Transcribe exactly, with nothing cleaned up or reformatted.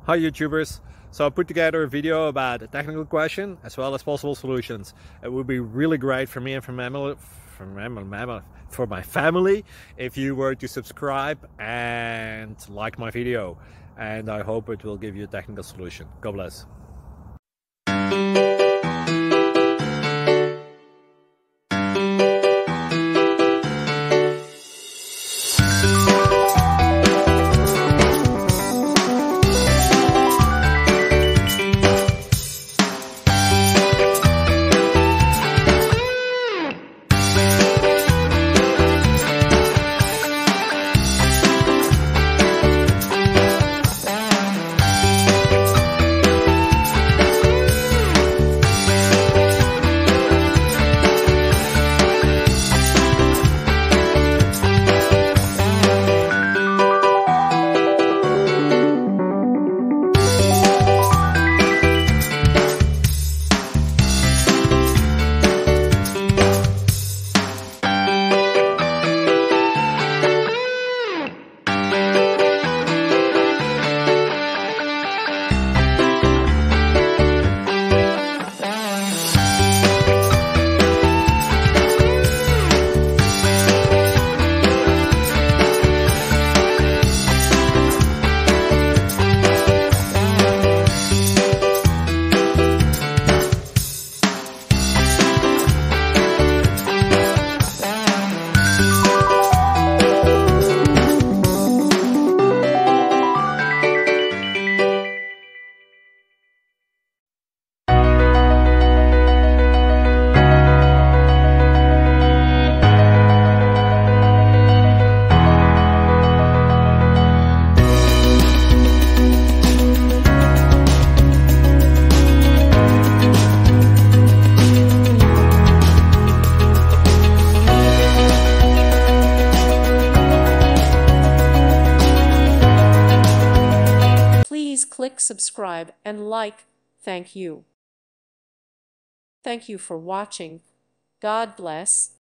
Hi YouTubers! So I put together a video about a technical question as well as possible solutions. It would be really great for me and for, mammal, for, mammal, mammal, for my family if you were to subscribe and like my video. And I hope it will give you a technical solution. God bless. Please click subscribe and like. Thank you. Thank you for watching. God bless.